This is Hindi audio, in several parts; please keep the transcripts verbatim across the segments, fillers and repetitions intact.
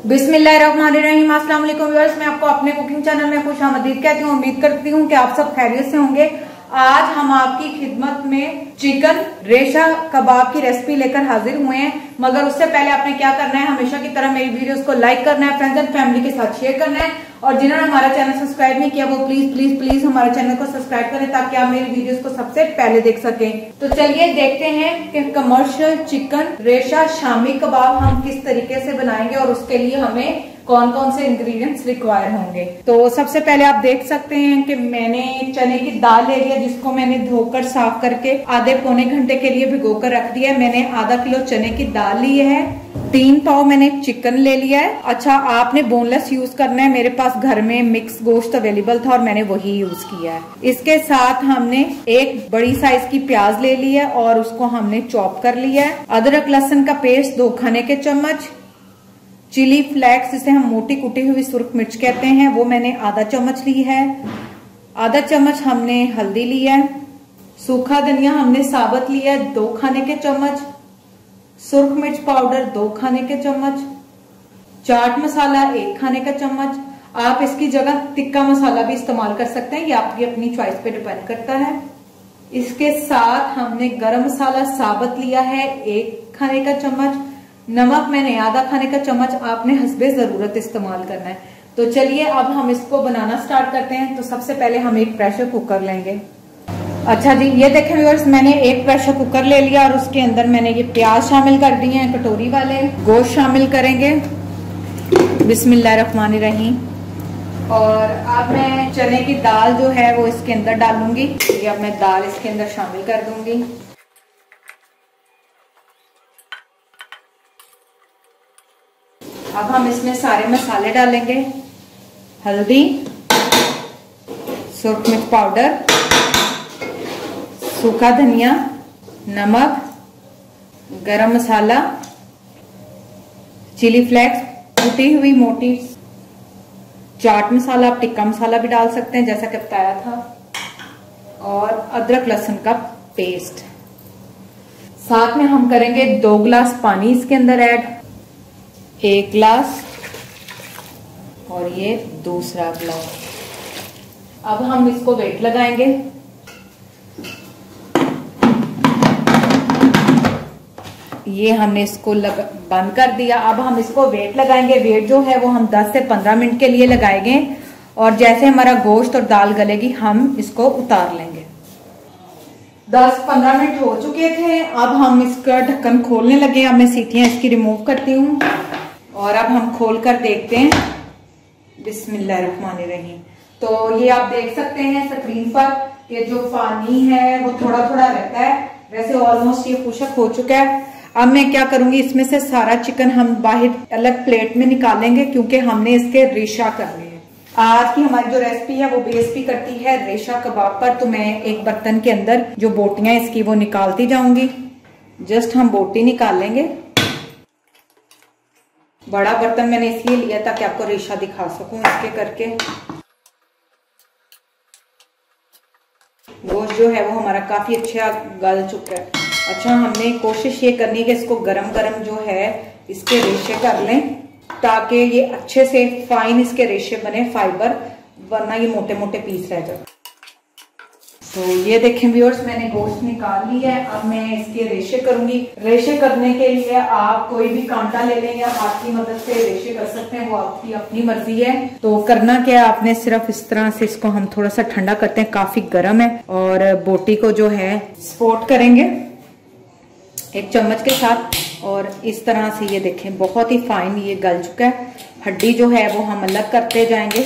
बिस्मिल्लाहिर्रहमानिर्रहीम। अस्सलाम वालेकुम व्यूअर्स, मैं आपको अपने कुकिंग चैनल में खुशामदीद कहती हूँ। उम्मीद करती हूँ कि आप सब खैरियत से होंगे। आज हम आपकी खिदमत में चिकन रेशा कबाब की रेसिपी लेकर हाजिर हुए हैं, मगर उससे पहले आपने क्या करना है, हमेशा की तरह मेरी वीडियोस को लाइक करना है, फ्रेंड्स एंड फैमिली के साथ शेयर करना है, और जिन्होंने हमारा चैनल सब्सक्राइब नहीं किया वो प्लीज प्लीज प्लीज हमारे चैनल को सब्सक्राइब करें ताकि आप मेरी वीडियोस को सबसे पहले देख सकें। तो चलिए देखते हैं कि कमर्शियल चिकन रेशा शामी कबाब हम किस तरीके से बनाएंगे और उसके लिए हमें कौन कौन से इंग्रेडिएंट्स रिक्वायर होंगे। तो सबसे पहले आप देख सकते हैं कि मैंने चने की दाल ले लिया, जिसको मैंने धोकर साफ करके आधे पौने घंटे के लिए भिगो कर रख दिया है। मैंने आधा किलो चने की दाल ली है, तीन पाव मैंने चिकन ले लिया है। अच्छा, आपने बोनलेस यूज करना है, मेरे पास घर में मिक्स गोश्त अवेलेबल था और मैंने वही यूज किया है। इसके साथ हमने एक बड़ी साइज की प्याज ले ली है और उसको हमने चॉप कर लिया है। अदरक लहसुन का पेस्ट दो खाने के चम्मच, चिली फ्लेक्स जिसे हम मोटी कुटी हुई सुर्ख मिर्च कहते हैं वो मैंने आधा चम्मच ली है। आधा चम्मच हमने हल्दी ली है। सूखा धनिया हमने साबुत लिया है दो खाने के चम्मच। सुर्ख मिर्च पाउडर दो खाने के चम्मच। चाट मसाला एक खाने का चम्मच। आप इसकी जगह तिक्का मसाला भी इस्तेमाल कर सकते हैं, ये आपकी अपनी चॉइस पे डिपेंड करता है। इसके साथ हमने गरम मसाला साबुत लिया है एक खाने का चम्मच। नमक मैंने आधा खाने का चम्मच, आपने हस्बे जरूरत इस्तेमाल करना है। तो चलिए अब हम इसको बनाना स्टार्ट करते हैं। तो सबसे पहले हम एक प्रेशर कुकर लेंगे। अच्छा जी, ये देखें व्यूअर्स, मैंने एक प्रेशर कुकर ले लिया और उसके अंदर मैंने ये प्याज शामिल कर दिए हैं कटोरी वाले। गोश्त शामिल करेंगे, बिस्मिल्लाहिर्रहमानिर्रहीम। और अब मैं चने की दाल जो है वो इसके अंदर डालूंगी। ये अब मैं दाल इसके अंदर शामिल कर दूंगी। अब हम इसमें सारे मसाले डालेंगे, हल्दी, सुर्ख मिर्च पाउडर, सूखा धनिया, नमक, गरम मसाला, चिली फ्लेक्स, कुटी हुई मोटी, चाट मसाला, आप टिक्का मसाला भी डाल सकते हैं जैसा कि बताया था, और अदरक लहसुन का पेस्ट। साथ में हम करेंगे दो गिलास पानी इसके अंदर ऐड, एक गिलास और ये दूसरा गिलास। अब हम इसको वेट लगाएंगे। ये हमने इसको लग, बंद कर दिया। अब हम इसको वेट लगाएंगे। वेट जो है वो हम दस से पंद्रह मिनट के लिए लगाएंगे और जैसे हमारा गोश्त और दाल गलेगी हम इसको उतार लेंगे। दस पंद्रह मिनट हो चुके थे। अब हम इसका ढक्कन खोलने लगे। अब मैं सीटियां इसकी रिमूव करती हूँ और अब हम खोल कर देखते हैं। बिस्मिल्लाहिर्रहमानिर्रहीम। तो ये आप देख सकते हैं स्क्रीन पर कि जो पानी है वो थोड़ा थोड़ा रहता है, वैसे ऑलमोस्ट ये खुशक हो चुका है। अब मैं क्या करूंगी, इसमें से सारा चिकन हम बाहर अलग प्लेट में निकालेंगे क्योंकि हमने इसके रेशा करने हैं। आज की हमारी जो रेसिपी है वो बेस भी करती है रेशा कबाब पर। तो मैं एक बर्तन के अंदर जो बोटियां इसकी वो निकालती जाऊंगी। जस्ट हम बोटी निकाल लेंगे। बड़ा बर्तन मैंने इसलिए लिया ताकि आपको रेशा दिखा सकूं इसके करके। गोश्त जो है वो हमारा काफी अच्छा गल चुका है। अच्छा, हमने कोशिश ये करनी है कि इसको गरम गरम जो है इसके रेशे कर लें ताकि ये अच्छे से फाइन इसके रेशे बने, फाइबर, वरना ये मोटे मोटे पीस रह जाए। तो ये देखें व्यूअर्स, मैंने गोश्त निकाल लिया है। अब मैं इसके रेशे करूंगी। रेशे करने के लिए आप कोई भी कांटा ले लें या हाथ की मदद से रेशे कर सकते हैं, वो आपकी अपनी मर्जी है। तो करना क्या, आपने सिर्फ इस तरह से इसको हम थोड़ा सा ठंडा करते हैं, काफी गर्म है, और बोटी को जो है स्पोर्ट करेंगे एक चम्मच के साथ। और इस तरह से ये देखें बहुत ही फाइन ये गल चुका है। हड्डी जो है वो हम अलग करते जाएंगे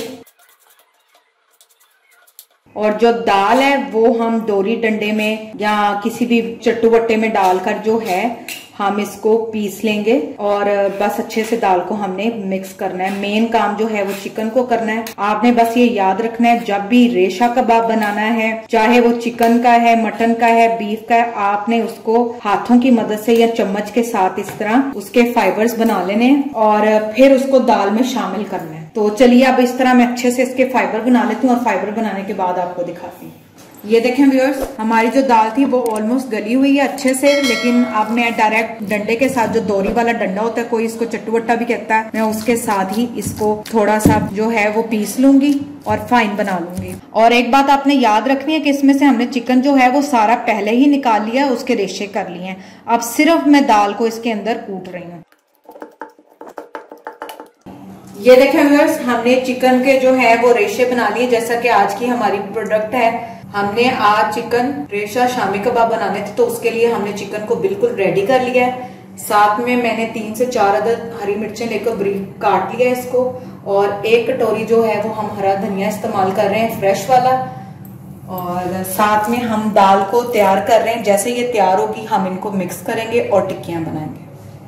और जो दाल है वो हम डोरी डंडे में या किसी भी चट्टू बट्टे में डालकर जो है हम इसको पीस लेंगे और बस अच्छे से दाल को हमने मिक्स करना है। मेन काम जो है वो चिकन को करना है। आपने बस ये याद रखना है, जब भी रेशा कबाब बनाना है, चाहे वो चिकन का है, मटन का है, बीफ का है, आपने उसको हाथों की मदद से या चम्मच के साथ इस तरह उसके फाइबर्स बना लेने और फिर उसको दाल में शामिल करना है। तो चलिए अब इस तरह मैं अच्छे से इसके फाइबर बना लेती हूँ और फाइबर बनाने के बाद आपको दिखाती हूँ। ये देखें व्यूअर्स, हमारी जो दाल थी वो ऑलमोस्ट गली हुई है अच्छे से, लेकिन अब मैं डायरेक्ट डंडे के साथ, जो दोरी वाला डंडा होता है, कोई इसको चट्टू-वट्टा भी कहता है, मैं उसके साथ ही इसको थोड़ा सा जो है वो पीस लूंगी और फाइन बना लूंगी। और एक बात आपने याद रखनी है कि इसमें से हमने चिकन जो है वो सारा पहले ही निकाल लिया, उसके रेशे कर लिए हैं। अब सिर्फ मैं दाल को इसके अंदर कूट रही हूँ। ये देखें व्यूअर्स, हमने चिकन के जो है वो रेशे बना लिए। जैसा कि आज की हमारी प्रोडक्ट है, हमने आज चिकन रेशा शामी कबाब बनाने थे, तो उसके लिए हमने चिकन को बिल्कुल रेडी कर लिया है। साथ में मैंने तीन से चार अदद हरी मिर्चें लेकर ब्रीफ काट लिया इसको, और एक कटोरी जो है वो हम हरा धनिया इस्तेमाल कर रहे हैं, फ्रेश वाला। और साथ में हम दाल को तैयार कर रहे हैं। जैसे ये तैयार होगी हम इनको मिक्स करेंगे और टिक्कियां बनाएंगे।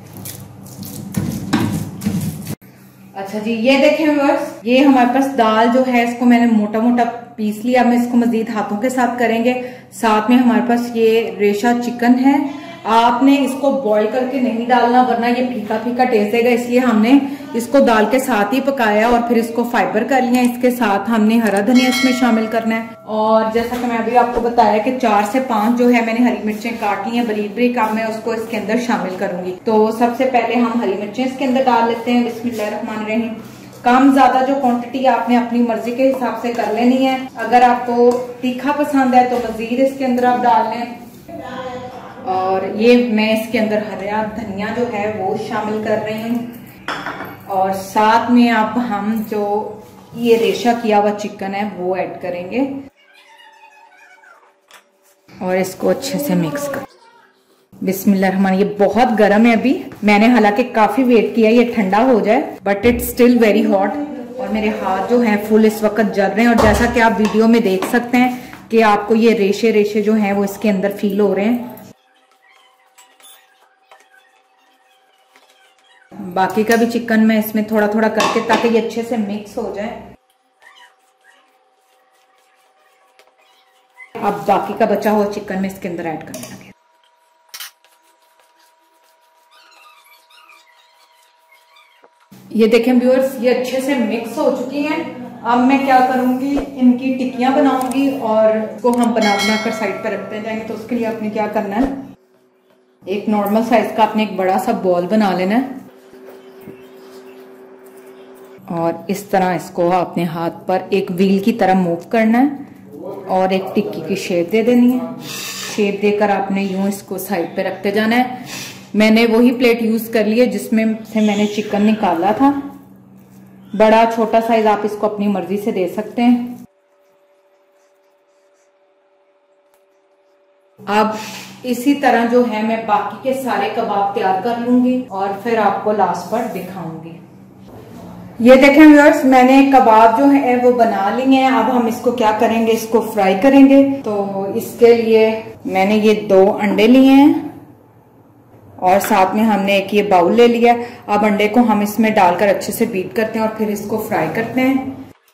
अच्छा जी, ये देखें व्यूअर्स, ये हमारे पास दाल जो है इसको मैंने मोटा मोटा पीस लिया। मैं इसको मजीद हाथों के साथ करेंगे। साथ में हमारे पास ये रेशा चिकन है। आपने इसको बॉईल करके नहीं डालना, वरना ये फीका फीका टेस्ट देगा, इसलिए हमने इसको दाल के साथ ही पकाया और फिर इसको फाइबर कर लिया। इसके साथ हमने हरा धनिया इसमें शामिल करना है। और जैसा कि मैं अभी आपको बताया कि चार से पांच जो है मैंने हरी मिर्चें काट ली हैं बरीक बरीक, अब मैं उसको इसके अंदर शामिल करूंगी। तो सबसे पहले हम हरी मिर्चें इसके अंदर डाल लेते हैं। बिस्मिल्लाहिर्रहमानिर्रहीम। कम ज्यादा जो क्वांटिटी आपने अपनी मर्जी के हिसाब से कर लेनी है। अगर आपको तीखा पसंद है तो मजीद इसके अंदर आप डाल लें। और ये मैं इसके अंदर हरा धनिया जो है वो शामिल कर रही हूँ। और साथ में अब हम जो ये रेशा किया हुआ चिकन है वो ऐड करेंगे और इसको अच्छे से मिक्स कर। बिस्मिल्लाह। ये बहुत गर्म है अभी, मैंने हालांकि काफी वेट किया ये ठंडा हो जाए, but it's still very hot. और मेरे हाथ जो हैं फुल इस वक्त जल रहे हैं। और जैसा कि आप वीडियो में देख सकते हैं कि आपको ये रेशे रेशे जो हैं वो इसके अंदर फील हो रहे हैं। बाकी का भी चिकन मैं इसमें थोड़ा थोड़ा करके, ताकि ये अच्छे से मिक्स हो जाए। अब बाकी का बचा हुआ चिकन में इसके अंदर ऐड करने लगे। ये देखें व्यूअर्स, ये अच्छे से मिक्स हो चुकी हैं। अब मैं क्या करूंगी, इनकी टिक्कियां बनाऊंगी और इसको हम बना बना कर साइड पर रखते जाएंगे। तो उसके लिए आपने क्या करना है, एक नॉर्मल साइज का आपने एक बड़ा सा बॉल बना लेना है और इस तरह इसको अपने हाथ पर एक व्हील की तरह मूव करना है और एक टिक्की की शेप दे देनी है। शेप देकर आपने यूं इसको साइड पे रखते जाना है। मैंने वही प्लेट यूज कर ली है जिसमें से मैंने चिकन निकाला था। बड़ा छोटा साइज आप इसको अपनी मर्जी से दे सकते हैं। अब इसी तरह जो है मैं बाकी के सारे कबाब तैयार कर लूंगी और फिर आपको लास्ट पर दिखाऊंगी। ये देखें व्यूअर्स, मैंने कबाब जो है वो बना लिए हैं। अब हम इसको क्या करेंगे, इसको फ्राई करेंगे। तो इसके लिए मैंने ये दो अंडे लिए हैं और साथ में हमने एक ये बाउल ले लिया। अब अंडे को हम इसमें डालकर अच्छे से बीट करते हैं और फिर इसको फ्राई करते हैं।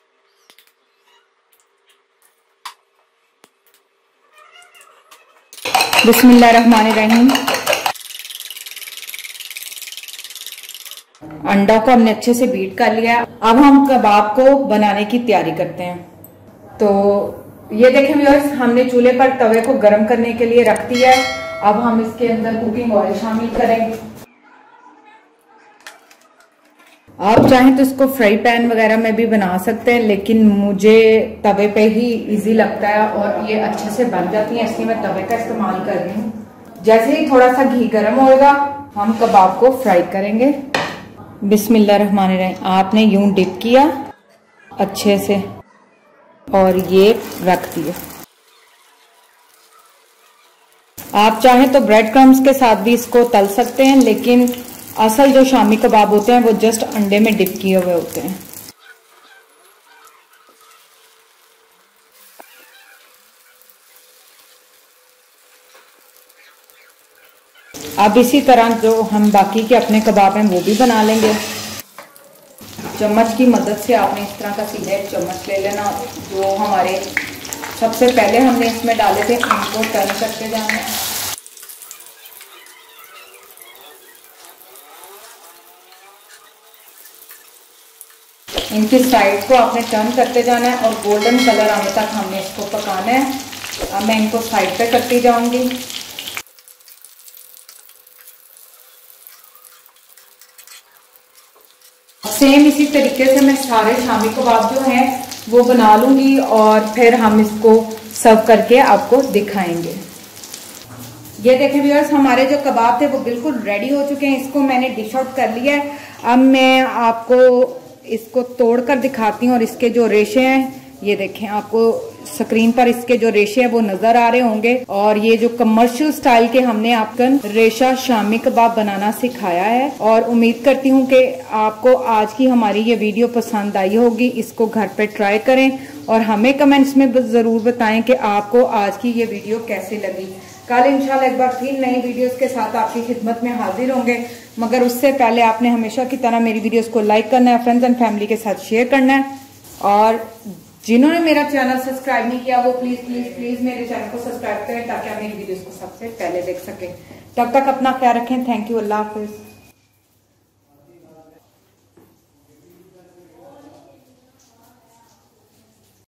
बिस्मिल्लाहिर्रहमानिर्रहीम। अंडा को हमने अच्छे से बीट कर लिया। अब हम कबाब को बनाने की तैयारी करते हैं। तो ये देखें व्यूअर्स, हमने चूल्हे पर तवे को गर्म करने के लिए रख दिया है। अब हम इसके अंदर कुकिंग ऑयल शामिल करेंगे। आप चाहें तो इसको फ्राई पैन वगैरह में भी बना सकते हैं, लेकिन मुझे तवे पे ही इजी लगता है और ये अच्छे से बन जाती है, इसलिए मैं तवे का इस्तेमाल कर रही हूँ। जैसे ही थोड़ा सा घी गर्म होगा हम कबाब को फ्राई करेंगे। बिस्मिल्लाहिर्रहमानिर्रहीम। आपने यूं डिप किया अच्छे से और ये रख दिया। आप चाहें तो ब्रेड क्रम्स के साथ भी इसको तल सकते हैं, लेकिन असल जो शामी कबाब होते हैं वो जस्ट अंडे में डिप किए हुए होते हैं। अब इसी तरह जो हम बाकी के अपने कबाब हैं वो भी बना लेंगे। चम्मच की मदद से आपने इस तरह का सीधा एक चम्मच ले लेना। जो हमारे सबसे पहले हमने इसमें डाले थे इनको टर्न करते जाना। इनकी साइड को आपने टर्न करते जाना है और गोल्डन कलर आने तक हमने इसको पकाना है। अब मैं इनको साइड पे करती जाऊंगी। सेम इसी तरीके से मैं सारे शामी कबाब जो हैं वो बना लूंगी और फिर हम इसको सर्व करके आपको दिखाएंगे। ये देखें व्यूअर्स, हमारे जो कबाब थे वो बिल्कुल रेडी हो चुके हैं। इसको मैंने डिश आउट कर लिया है। अब मैं आपको इसको तोड़कर दिखाती हूँ और इसके जो रेशे हैं ये देखें, आपको स्क्रीन पर इसके जो रेशे हैं वो नजर आ रहे होंगे। और ये जो कमर्शियल स्टाइल के हमने आपको रेशा शामी कबाब बनाना सिखाया है और उम्मीद करती हूँ कि आपको आज की हमारी ये वीडियो पसंद आई होगी। इसको घर पे ट्राई करें और हमें कमेंट्स में जरूर बताएं कि आपको आज की ये वीडियो कैसी लगी। कल इंशाल्लाह एक बार फिर नई वीडियोस के साथ आपकी खिदमत में हाजिर होंगे, मगर उससे पहले आपने हमेशा की तरह मेरी वीडियोस को लाइक करना है, फ्रेंड्स एंड फैमिली के साथ शेयर करना है। और जिन्होंने मेरा चैनल सब्सक्राइब नहीं किया वो प्लीज प्लीज प्लीज मेरे चैनल को सब्सक्राइब करें ताकि आप मेरी वीडियोस को सबसे पहले देख सकें। तब तक अपना ख्याल रखें। Thank you. अल्लाह हाफिज।